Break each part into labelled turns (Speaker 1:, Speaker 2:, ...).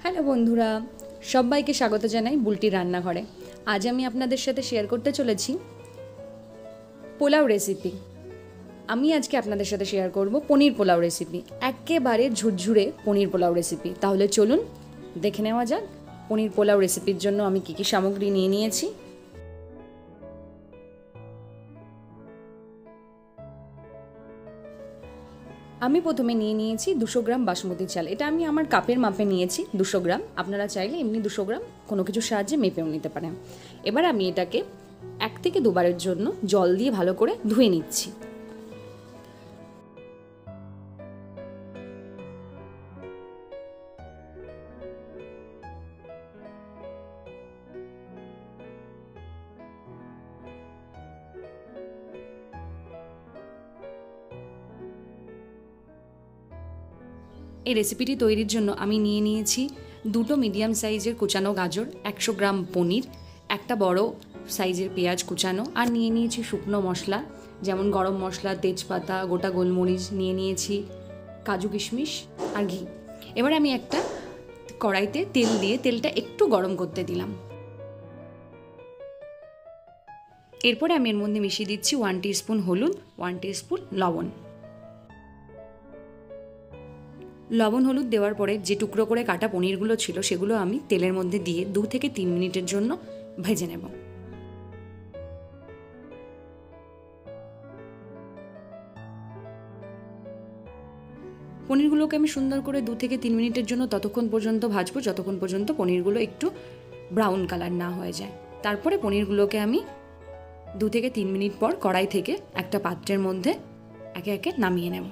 Speaker 1: Hello বন্ধুরা, সবাইকে স্বাগত জানাই বুলটি রান্নাঘরে। আজ আমি আপনাদের সাথে শেয়ার করতে চলেছি পোলাও রেসিপি। আমি আজকে আপনাদের সাথে শেয়ার করব পনির পোলাও রেসিপি, একেবারে ঝুরঝুরে পনির পোলাও রেসিপি। তাহলে চলুন দেখে নেওয়া যাক পনির পোলাও রেসিপির জন্য আমি কী কী সামগ্রী নিয়ে নিয়েছি। আমি প্রথমে নিয়ে নিয়েছি 200 গ্রাম বাসমতি চাল। এটা আমি আমার কাপের মাপে নিয়েছি 200 গ্রাম। আপনারা চাইলে এমনি 200 গ্রাম কোনো কিছুর সাহায্যে মেপেও নিতে পারেন। এবার আমি এটাকে 1 থেকে 2 বারের জন্য জল দিয়ে ভালো করে ধুয়ে নিচ্ছি। এই রেসিপিটি তৈরির জন্য আমি নিয়ে নিয়েছি 2টো মিডিয়াম সাইজের কুচানো গাজর, 100 গ্রাম পনির, একটা বড় সাইজের পেঁয়াজ কুচানো, আর নিয়ে নিয়েছি শুকনো মশলা যেমন গরম মশলা, তেজপাতা, গোটা গোলমরিচ, নিয়ে নিয়েছি কাজু কিশমিশ আর ঘি। এবার আমি একটা কড়াইতে তেল দিয়ে তেলটা একটু গরম করতে দিলাম। এরপরে আমি এর মধ্যে মিশিয়ে দিচ্ছি 1 টিস্পুন হলুদ, 1 টিস্পুন লবণ। লবণ হলুদ দেওয়ার পরে যে টুকরো করে কাটা পনিরগুলো ছিল সেগুলো আমি তেলের মধ্যে দিয়ে 2 থেকে 3 মিনিটের জন্য ভেজে নেব। পনিরগুলোকে আমি সুন্দর করে 2 থেকে 3 মিনিটের জন্য ততক্ষণ পর্যন্ত ভাজবো যতক্ষণ পর্যন্ত পনিরগুলো একটু ব্রাউন কালার না হয়ে যায়। তারপরে পনিরগুলোকে আমি 2 থেকে 3 মিনিট পর কড়াই থেকে একটা পাত্রের মধ্যে একে একে নামিয়ে নেব।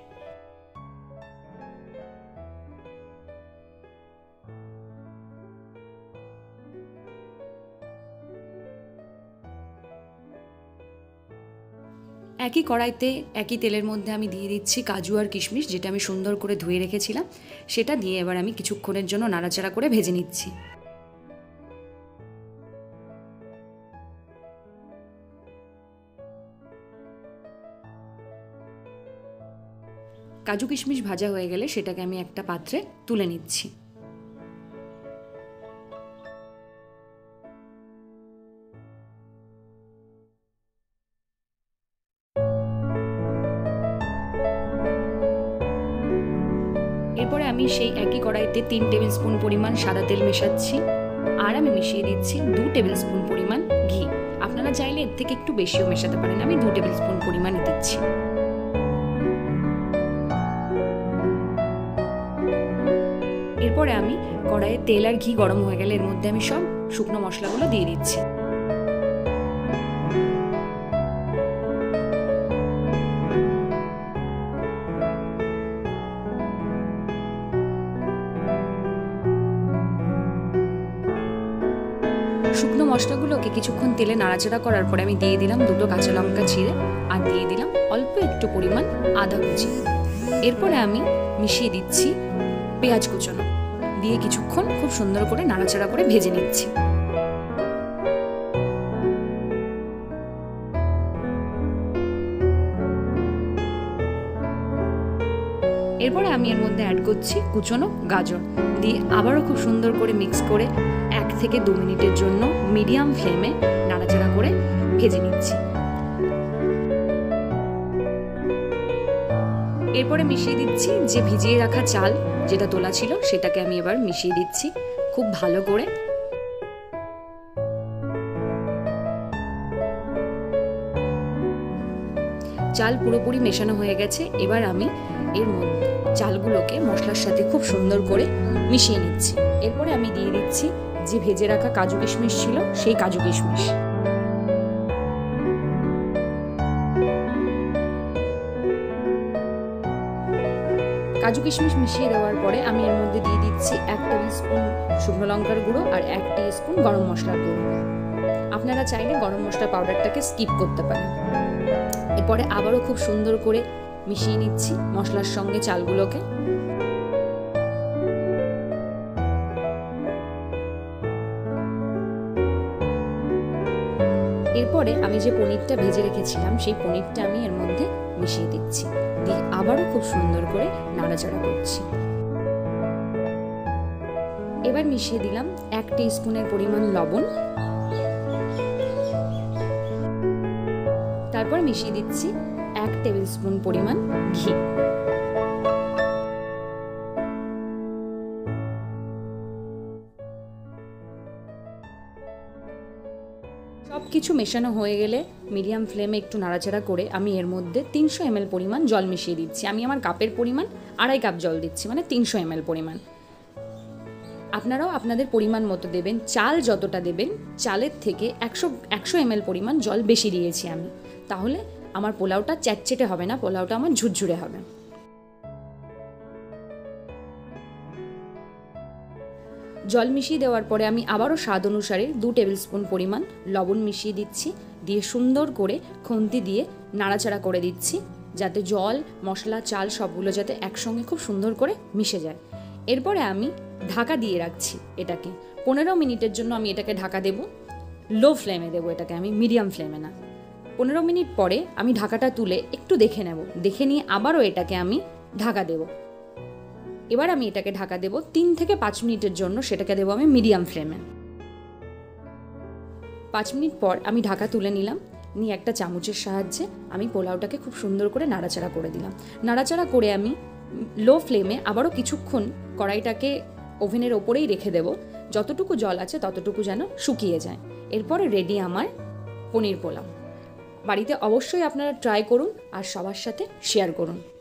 Speaker 1: একই কড়াইতে একই তেলের মধ্যে আমি দিয়ে দিচ্ছি কাজু আর কিশমিশ, যেটা আমি সুন্দর করে ধুয়ে রেখেছিলাম। সেটা দিয়ে এবার আমি কিছুক্ষণের জন্য নাড়াচাড়া করে ভেজে নিচ্ছি। কাজু কিশমিশ ভাজা হয়ে গেলে সেটাকে আমি একটা পাত্রে তুলে নিচ্ছি। এরপরে আমি সেই একই কড়াইতে 3 টেবিল স্পুন পরিমাণ সাদা তেল মেশাচ্ছি, আর আমি মিশিয়ে দিচ্ছি 2 টেবিল স্পুন পরিমাণ ঘি। আপনারা চাইলে এর থেকে একটু বেশিও মেশাতে পারেন, আমি 2 টেবিল স্পুন পরিমাণ দিচ্ছি। এরপরে আমি কড়াইয়ে তেল আর ঘি গরম হয়ে গেলে এর মধ্যে আমি সব শুকনো মশলাগুলো দিয়ে দিচ্ছি। শুকনো মশলাগুলোকে কিছুক্ষণ তেলে নাড়াচাড়া করার পরে আমি দিয়ে দিলাম 2টো কাঁচা লঙ্কা ছিঁড়ে, আর দিয়ে দিলাম অল্প একটু পরিমাণ আদা কুচি। এরপরে আমি মিশিয়ে দিচ্ছি পেঁয়াজ কুচানো, দিয়ে কিছুক্ষণ খুব সুন্দর করে নাড়াচাড়া করে ভেজে নিচ্ছি। এরপরে আমি এর মধ্যে অ্যাড করছি কুচনো গাজর, দিয়ে আবারও খুব সুন্দর করে মিক্স করে 1 থেকে 2 মিনিটের জন্য মিডিয়াম ফ্লেমে নাড়াচাড়া করে ভেজে নিচ্ছি। এরপরে মিশিয়ে দিচ্ছি যে ভিজিয়ে রাখা চাল যেটা তোলা ছিল, সেটাকে আমি এবার মিশিয়ে দিচ্ছি খুব ভালো করে। চাল পুরোপুরি মেশানো হয়ে গেছে। এবার আমি এর মধ্যে চালগুলোকে মশলার সাথে খুব সুন্দর করে মিশিয়ে নিচ্ছি। এরপরে আমি দিয়ে দিচ্ছি যে ভেজে রাখা কাজু কিশমিশ ছিল সেই কাজু কিশমিশ। কাজু কিশমিশ মিশিয়ে দেওয়ার পরে আমি এর মধ্যে দিয়ে দিচ্ছি 1 টেবিল স্পুন শুকনো লঙ্কার গুঁড়ো আর 1 টিস্পুন গরম মশলার গুঁড়ো। আপনারা চাইলে গরম মশলা পাউডারটাকে স্কিপ করতে পারেন। এরপরে আবারও খুব সুন্দর করে মিশিয়ে নিচ্ছি মশলার সঙ্গে চালগুলোকে। এরপরে আমি যে পনিরটা ভেজে রেখেছিলাম সেই পনিরটা আমি এর মধ্যে মিশিয়ে দিচ্ছি, দিয়ে আবারও খুব সুন্দর করে নাড়াচাড়া করছি। এবার মিশিয়ে দিলাম 1 টিস্পুনের পরিমাণ লবণ, তারপর মিশিয়ে দিচ্ছি 1 টেবিল স্পুন পরিমাণ ঘি। সব কিছু মেশানো হয়ে গেলে মিডিয়াম ফ্লেমে একটু নাড়াচাড়া করে আমি এর মধ্যে 300 ml পরিমাণ জল মিশিয়ে দিচ্ছি। আমি আমার কাপের পরিমাণ 2.5 কাপ জল দিচ্ছি, মানে 300 ml পরিমাণ। আপনারাও আপনাদের পরিমাণ মতো দেবেন। চাল যতটা দেবেন চালের থেকে 100 ml পরিমাণ জল বেশি দিয়েছি আমি, তাহলে আমার পোলাওটা চ্যাটচেটে হবে না, পোলাওটা আমার ঝুরঝুরে হবে। জল মিশিয়ে দেওয়ার পরে আমি আবারও স্বাদ অনুসারে 2 টেবিল স্পুন পরিমাণ লবণ মিশিয়ে দিচ্ছি, দিয়ে সুন্দর করে খুন্তি দিয়ে নাড়াচাড়া করে দিচ্ছি, যাতে জল, মশলা, চাল সবগুলো যাতে একসঙ্গে খুব সুন্দর করে মিশে যায়। এরপরে আমি ঢাকা দিয়ে রাখছি এটাকে 15 মিনিটের জন্য। আমি এটাকে ঢাকা দেব, লো ফ্লেমে দেবো এটাকে, আমি মিডিয়াম ফ্লেমে না। 15 মিনিট পরে আমি ঢাকাটা তুলে একটু দেখে নেব, দেখে নিয়ে আবারও এটাকে আমি ঢাকা দেব। এবার আমি এটাকে ঢাকা দেব 3 থেকে 5 মিনিটের জন্য, সেটাকে দেবো আমি মিডিয়াম ফ্লেমে। 5 মিনিট পর আমি ঢাকা তুলে নিলাম, নিয়ে একটা চামচের সাহায্যে আমি পোলাওটাকে খুব সুন্দর করে নাড়াচাড়া করে দিলাম। নাড়াচাড়া করে আমি লো ফ্লেমে আবারও কিছুক্ষণ কড়াইটাকে ওভেনের ওপরেই রেখে দেব, যতটুকু জল আছে ততটুকু যেন শুকিয়ে যায়। এরপরে রেডি আমার পনির পোলাও। বাড়িতে অবশ্যই আপনারা ট্রাই করুন আর সবার সাথে শেয়ার করুন।